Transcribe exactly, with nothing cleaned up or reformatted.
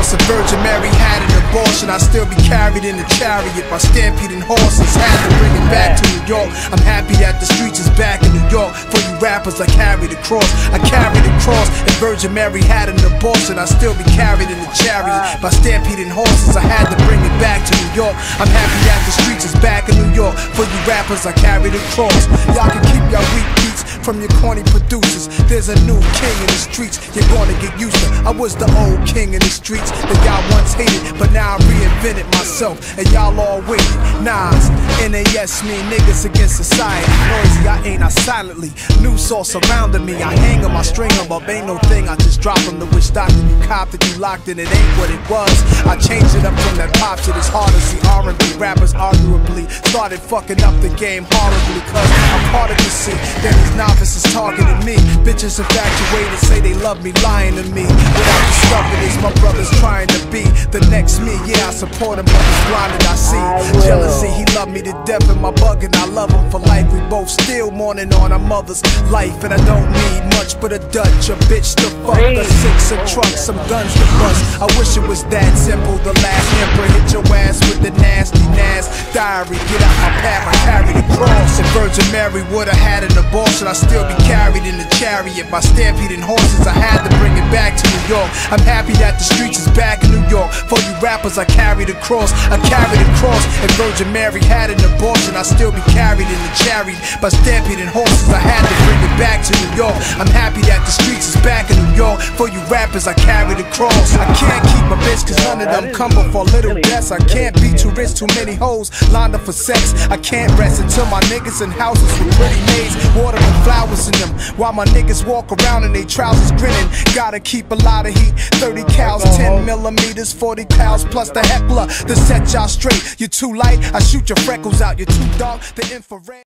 said Virgin Mary had an abortion, I'd still be carried in a chariot by stampeding horses. Had to bring it back to New York. I'm happy that the streets is back in New York. For you rappers, I carry the cross. I carry the cross. If Virgin Mary had an abortion, I'd still be carried in a chariot by stampeding horses. I had to bring it back to New York. I'm happy that the streets is back in New York. For you rappers, I carry the cross. Y'all can keep y'all weak beats from your corny producers. There's a new king in the streets, you're gonna get used to. I was the old king in the streets that y'all once hated, but now I reinvented myself, and y'all all waited. Nas, N A S me, niggas against society. Noisy, I ain't I silently. News all surrounding me, I hang 'em, I string 'em up. Ain't no thing, I just drop 'em. The witch doctor, you copped it, you locked it, it ain't what it was. I changed it up from that pop shit. It's hard to see R and B rappers arguably started fucking up the game horribly, cause I'm part of the scene. Then these novices talking to me. Bitches infatuated, say they love me, lying to me. What I discovered is my brother's trying to be the next me. Yeah, I support him, but he's blinded, I see. Jealousy, he loved me to death, and my bug, and I love him for life. We both still mourning on our mother's life, and I don't need much but a Dutch, a bitch to fuck, a six, a truck, some guns to bust. I wish it was that simple. The last emperor hit your ass with the nasty Nas diary. Get out my path, I carry the cross. If Virgin Mary would've had an abortion, I'd still be carried in a chariot by stampeding horses. I had to bring it back to New York. I'm happy that the streets is back in New York. For you rappers, I carry the cross. I carry the cross. If Virgin Mary had an abortion, I'd still be carried in a chariot by stampeding horses. I had to bring it back to New York. I'm happy that the streets is back in New York. For you rappers, I carry the cross. I can't keep my bitch, cause none of them come before little deaths. I can't be too rich, too many hoes lined up for sex. I can't rest until my niggas in houses with pretty maids, water and flowers in them, while my niggas walk around in they trousers grinning. Gotta keep a lot of heat, thirty cals, ten millimeters, forty pounds, plus the heckler to set y'all straight. You're too light, I shoot your freckles out. You're too dark, the infrared.